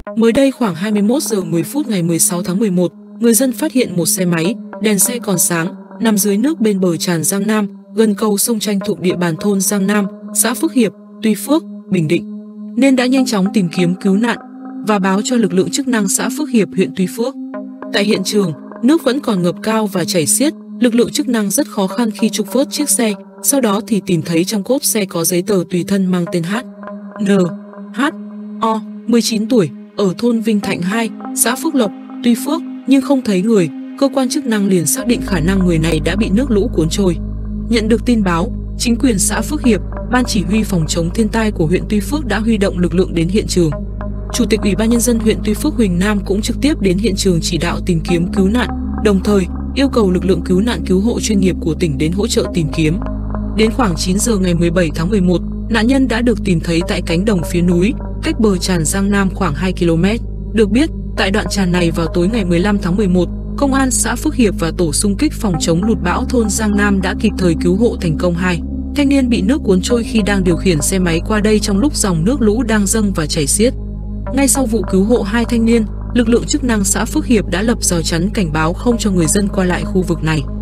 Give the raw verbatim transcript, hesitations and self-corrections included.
Mới đây khoảng hai mươi mốt giờ mười phút ngày mười sáu tháng mười một, người dân phát hiện một xe máy, đèn xe còn sáng, nằm dưới nước bên bờ tràn Giang Nam, gần cầu sông Chanh thuộc địa bàn thôn Giang Nam, xã Phước Hiệp, Tuy Phước, Bình Định, nên đã nhanh chóng tìm kiếm cứu nạn và báo cho lực lượng chức năng xã Phước Hiệp, huyện Tuy Phước. Tại hiện trường, nước vẫn còn ngập cao và chảy xiết, lực lượng chức năng rất khó khăn khi trục vớt chiếc xe, sau đó thì tìm thấy trong cốp xe có giấy tờ tùy thân mang tên H, N, H, O, mười chín tuổi, ở thôn Vinh Thạnh hai, xã Phước Lộc, Tuy Phước, nhưng không thấy người. Cơ quan chức năng liền xác định khả năng người này đã bị nước lũ cuốn trôi. Nhận được tin báo, chính quyền xã Phước Hiệp, Ban chỉ huy phòng chống thiên tai của huyện Tuy Phước đã huy động lực lượng đến hiện trường. Chủ tịch Ủy ban nhân dân huyện Tuy Phước Huỳnh Nam cũng trực tiếp đến hiện trường chỉ đạo tìm kiếm cứu nạn, đồng thời yêu cầu lực lượng cứu nạn cứu hộ chuyên nghiệp của tỉnh đến hỗ trợ tìm kiếm. Đến khoảng chín giờ ngày mười bảy tháng mười một, nạn nhân đã được tìm thấy tại cánh đồng phía núi, cách bờ tràn Giang Nam khoảng hai ki lô mét. Được biết, tại đoạn tràn này vào tối ngày mười lăm tháng mười một, Công an xã Phước Hiệp và tổ xung kích phòng chống lụt bão thôn Giang Nam đã kịp thời cứu hộ thành công hai thanh niên bị nước cuốn trôi khi đang điều khiển xe máy qua đây trong lúc dòng nước lũ đang dâng và chảy xiết. Ngay sau vụ cứu hộ hai thanh niên, lực lượng chức năng xã Phước Hiệp đã lập rào chắn cảnh báo không cho người dân qua lại khu vực này.